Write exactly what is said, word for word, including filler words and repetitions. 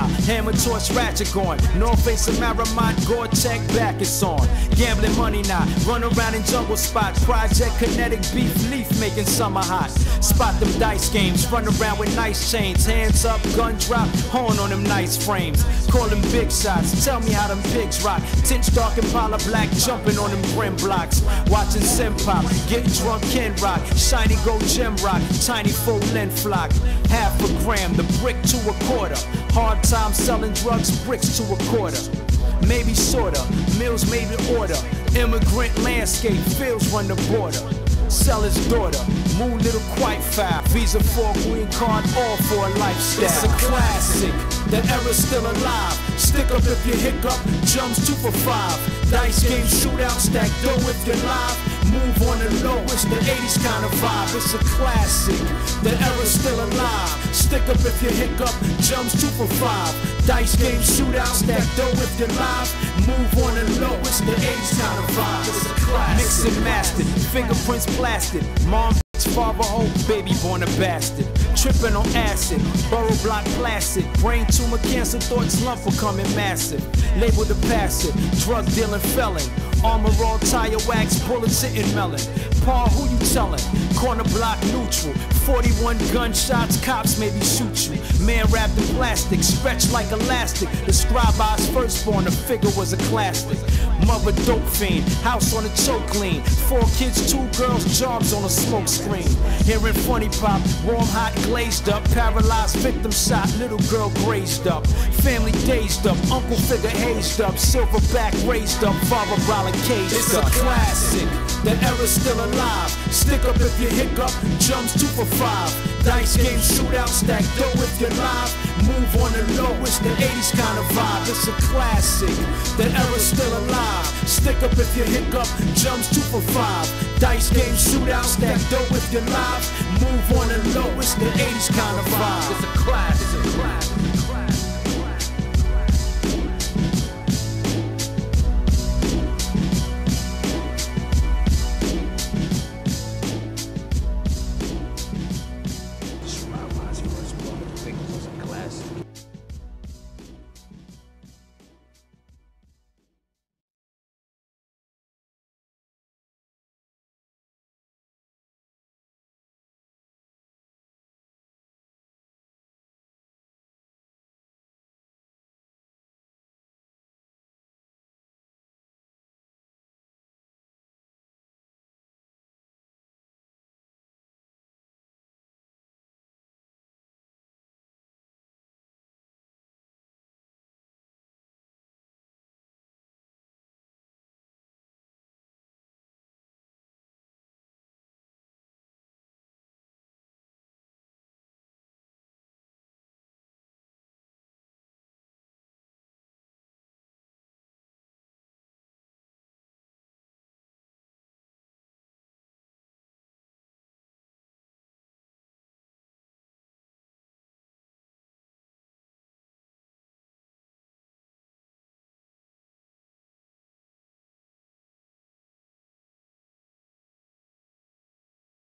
fly, hammer torch ratchet on. North Face of Maramont, Gore-Tex back is on. Gambling money now, run around in jungle spots. Project Kinetic beef leaf making summer hot. Spot them dice games, run around with nice chains. Hands up, gun drop, horn on them nice frames. Call them big shots, tell me how them pigs rock. Tinch dark and Impala black, jumping on them grim blocks. Watching Sim Pop, getting drunk Ken Rock. Shiny gold gem rock, tiny full length flock. Half a gram, the brick to a quarter. Hard time selling drugs, bricks to a quarter. Maybe sorta, meals made to order. Immigrant landscape, fields run the border. Sell his daughter, moon little quite foul. Visa for a green card, all for a lifestyle. It's a classic, the era's still alive. Stick up if you hiccup, jumps two for five. Dice game shootout, stack dough if you're live. Move on the low, it's the eighties kind of vibe. It's a classic, the era's still alive. Stick up if you hiccup, jumps two for five. Dice game shootout, stack dough if you're live. Move on the low, it's the eighties kind of vibe. It's a classic. Mix and mastered, fingerprints blasted. Mom, father, hoe, baby born a bastard. Tripping on acid, burrow block plastic. Brain tumor, cancer thoughts, lump becoming massive. Labeled a passive, drug dealing felon. Armor all tire wax, bullets hitting melon. Paul, who you tellin'? Corner block neutral. forty-one gunshots, cops maybe shoot you. Man wrapped in plastic, stretched like elastic. Described by his firstborn, the figure was a classic. Mother dope fiend, house on a choke lean. Four kids, two girls, jobs on a smoke screen. Hearing funny pop, warm, hot, glazed up. Paralyzed victim shot, little girl grazed up. Family dazed up, uncle figure hazed up. Silverback raised up, father brolic caged up. It's a classic, the era's still alive. Stick up if you hiccup, jumps two for five. Dice game shootout, stack dough if you're live. Move on the low, it's the eighties kind of vibe. It's a classic, the era's still alive. Stick up if you hiccup, jumps two for five. Dice game shootout, stack dough if you're live. Move on the low, it's the eighties kind of vibe. It's a classic, it's a classic.